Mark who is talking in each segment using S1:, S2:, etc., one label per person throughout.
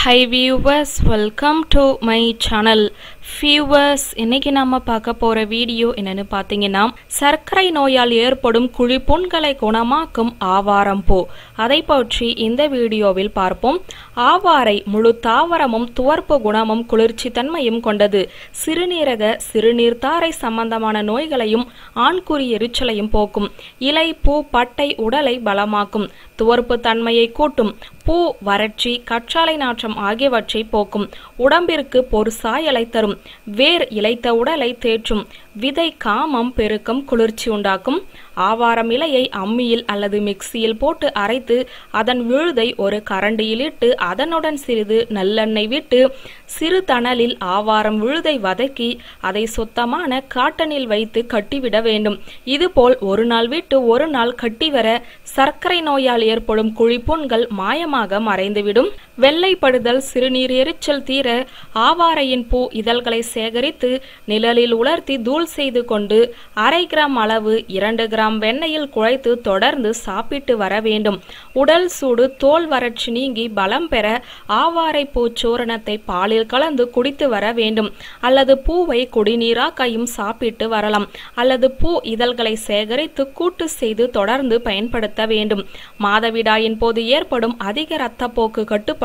S1: Hi viewers, welcome to my channel. viewers, இன்னைக்கு நாம பார்க்க போற வீடியோ என்னன்னு பாத்தீங்கன்னா சர்க்கரை நோயால் ஏற்படும் குழிப்புண்களை குணமாக்கும் ஆவாரம் பூ. அதை பற்றி இந்த வீடியோவில் பார்ப்போம். ஆவாரை முழு தாவரமும் துவர்ப்பு குணமும் குளிர்ச்சி தன்மையும் கொண்டது. சிறுநீரக சிறுநீர்த்தாரை சம்பந்தமான நோய்களையும் ஆண்குறி எரிச்சலையும் போக்கும். இலை பூ பட்டை உடலை பலமாக்கும். துவர்ப்பு தன்மையை கூட்டும். பூ வறட்சி கற்றாழை நாற்றம் ஆகியவற்றை போக்கும். உடம்பிற்கு பொறுசாயலை தரும். வேர் இளைத்த உடலை தேற்றும். விதை காமம் பெருக்கம் குளிர்ச்சி உண்டாக்கும். ஆவாரம் இலையை அம்மியில் அல்லது மிக்சியில் போட்டு அரைத்து அதன் விழுதை ஒரு கரண்டியில் இட்டு அதனுடன் சிறிது நல்லெண்ணெய் விட்டு சிறு தணலில் ஆவாரம் விழுதை வதக்கி அதை சுத்தமான காட்டனில் வைத்து கட்டிவிட வேண்டும். இதுபோல் ஒரு நாள் விட்டு ஒரு நாள் கட்டி வர சர்க்கரை நோயால் ஏற்படும் குழிப்புண்கள் மாயமாக மறைந்துவிடும். வெள்ளைப்படுதல் சிறுநீர் எரிச்சல் தீர ஆவாரையின் பூ இதழ்களை சேகரித்து நிழலில் உலர்த்தி தூள் செய்து கொண்டு 1/2 கிராம் அளவு 2 கிராம் வெண்ணெயில் குழைத்து தொடர்ந்து சாப்பிட்டு வர வேண்டும். உடல் சூடு தோல் வறட்சி நீங்கி பலம் பெற ஆவாரை பூ சூரணத்தை பாலில் கலந்து குடித்து வர வேண்டும். அல்லது பூவை குடிநீராக்கையும் சாப்பிட்டு வரலாம். அல்லது பூ இதழ்களை சேகரித்து கூட்டு செய்து தொடர்ந்து பயன்படுத்த வேண்டும். மாதவிடாயின் போது ஏற்படும் அதிக இரத்தப்போக்கு கட்டுப்பட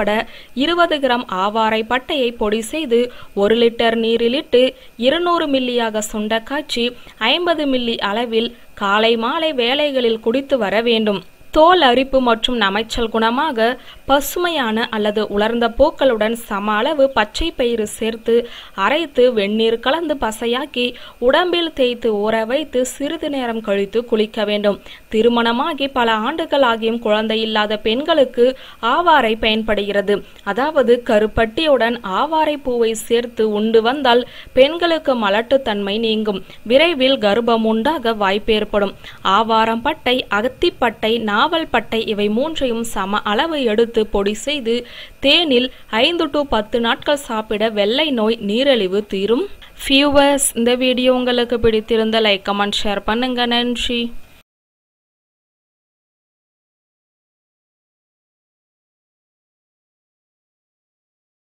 S1: 20 கிராம் ஆவாரை பட்டையை பொடி செய்து 1 லிட்டர் நீரில் இட்டு 200 மில்லியாக சுண்ட காய்ச்சி 50 மில்லி அளவில் காலை மாலை வேளைகளில் குடித்து வர வேண்டும். தோல் அரிப்பு மற்றும் நமைச்சல் குணமாக பசுமையான அல்லது உலர்ந்த பூக்களுடன் சம அளவு பச்சை பயிறு சேர்த்து அரைத்து வெந்நீர் கலந்து பசையாக்கி உடம்பில் தேய்த்து ஊற வைத்து சிறிது நேரம் கழித்து குளிக்க வேண்டும். திருமணமாகி பல ஆண்டுகள் ஆகியும் குழந்தை இல்லாத பெண்களுக்கு ஆவாரை பயன்படுகிறது. அதாவது கருப்பட்டியுடன் ஆவாரை பூவை சேர்த்து உண்டு வந்தால் பெண்களுக்கு மலட்டுத்தன்மை நீங்கும். விரைவில் கர்ப்பம் உண்டாக வாய்ப்பு ஏற்படும். ஆவாரம் பட்டை அகத்திப்பட்டை நாவல் பட்டை இவை மூன்றையும் சம அளவு எடுத்து பொடி செய்து தேனில் 5 to 10 நாட்கள் சாப்பிட வெள்ளை நோய் நீரிழிவு தீரும். வியூவர்ஸ், இந்த வீடியோ உங்களுக்கு பிடித்திருந்த லைக் கமெண்ட் ஷேர் பண்ணுங்க. நன்றி.